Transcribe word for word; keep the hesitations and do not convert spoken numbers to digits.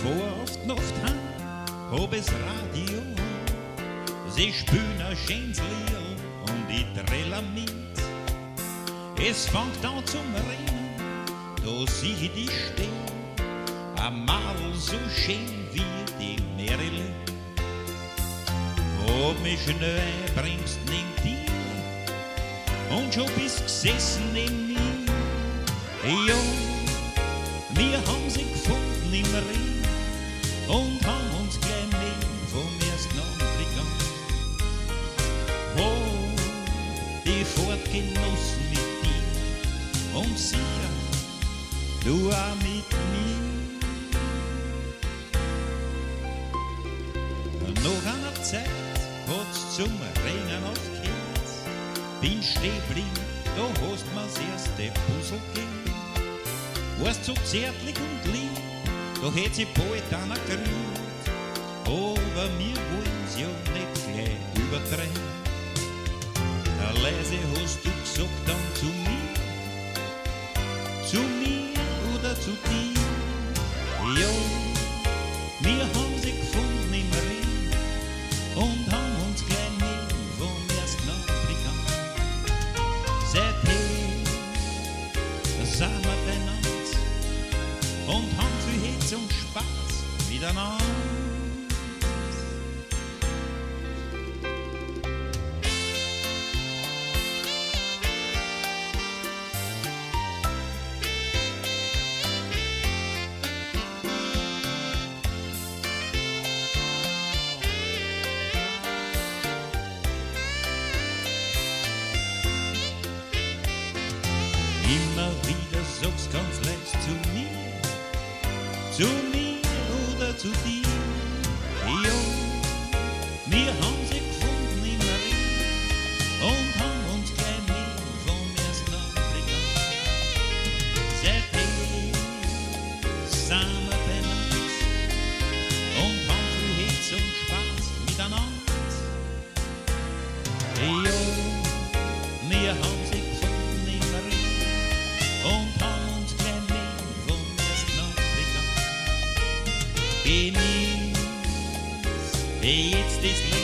vor oft Nacht heim, hab es Radio. Sie spielen ein schönes Lied und ich trille mit. Es fängt an zum Rennen, da sieh ich dich stehen. Einmal so schön wie die Marilyn. Hab mich schnell einbremst neben dir und schon bist gesessen neben mir. Ja, wir haben sie gefunden im Regen und haben uns gleich neben vom ersten Anblick an. Oh, die Fahrt genossen mit dir und sicher du auch mit mir. Nach einer Zeit hat's zum Rennen aufgehört. Bin stehen geblieben, da hast mir's erste Puzzle gegeben. Warst so zärtlich und lieb, da hätt sich bald einer gerührt. Aber wir wollen's ja nicht gleich übertreiben. Leise hast du gesagt dann zu mir, zu mir oder zu dir. Ja, wir haben sie gefunden im Regen und haben uns gleich neben vom ersten Anblick an. Seitdem sind wir beieinander und haben viel Hitz und Spaß miteinander. Immer wieder sagst ganz leicht zu mir, zu mir oder zu dir. Ja, wir haben sie gefunden im Regen und haben uns gleich neben vom ersten Anblick an. Seitdem sind wir beieinander und haben viel Hitz und Spaß miteinander. Ja, wir haben sie gefunden im Regen und haben uns gleich neben vom ersten Anblick an. Genieß jetzt das Leben.